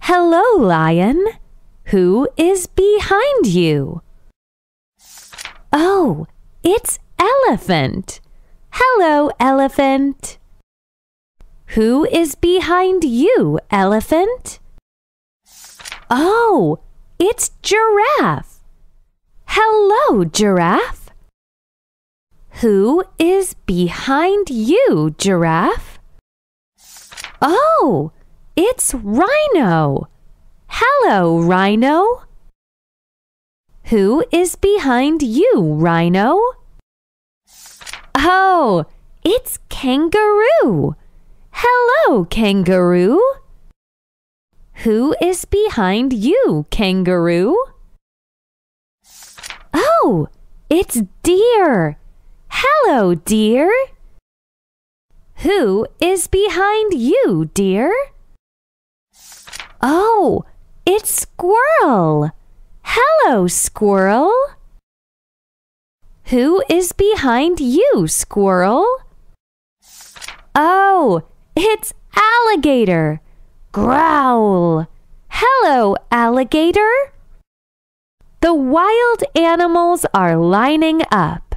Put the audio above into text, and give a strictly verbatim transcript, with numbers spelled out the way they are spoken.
Hello, lion. Who is behind you? Oh, it's elephant. Hello, elephant. Who is behind you, elephant? Oh, it's giraffe. Hello, giraffe. Who is behind you, giraffe? Oh, it's rhino. Hello, rhino. Who is behind you, rhino? Oh, it's kangaroo. Hello, kangaroo. Who is behind you, kangaroo? Oh, it's deer. Hello, deer. Who is behind you, deer? Oh, it's squirrel. Hello, squirrel. Who is behind you, squirrel? Oh, it's alligator. Growl. Hello, alligator. The wild animals are lining up.